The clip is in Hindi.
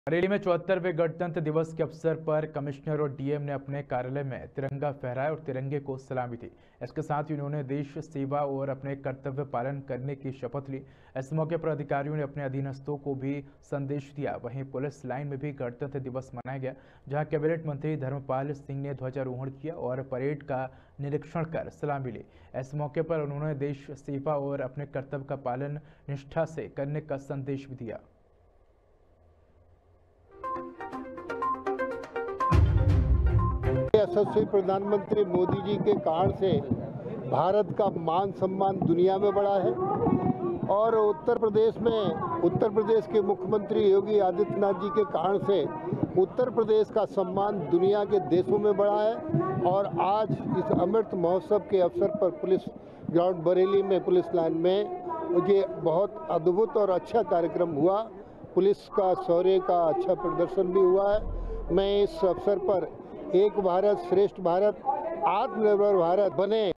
बरेली में 74वें गणतंत्र दिवस के अवसर पर कमिश्नर और डीएम ने अपने कार्यालय में तिरंगा फहराया और तिरंगे को सलामी दी। इसके साथ ही उन्होंने देश सेवा और अपने कर्तव्य पालन करने की शपथ ली। इस मौके पर अधिकारियों ने अपने अधीनस्थों को भी संदेश दिया। वहीं पुलिस लाइन में भी गणतंत्र दिवस मनाया गया, जहां कैबिनेट मंत्री धर्मपाल सिंह ने ध्वजारोहण किया और परेड का निरीक्षण कर सलामी ली। इस मौके पर उन्होंने देश सेवा और अपने कर्तव्य का पालन निष्ठा से करने का संदेश भी दिया। यशस्वी प्रधानमंत्री मोदी जी के कारण से भारत का मान सम्मान दुनिया में बढ़ा है और उत्तर प्रदेश के मुख्यमंत्री योगी आदित्यनाथ जी के कारण से उत्तर प्रदेश का सम्मान दुनिया के देशों में बढ़ा है। और आज इस अमृत महोत्सव के अवसर पर पुलिस ग्राउंड बरेली में पुलिस लाइन में ये बहुत अद्भुत और अच्छा कार्यक्रम हुआ। पुलिस का शौर्य का अच्छा प्रदर्शन भी हुआ है। मैं इस अवसर पर एक भारत श्रेष्ठ भारत, आत्मनिर्भर भारत बने।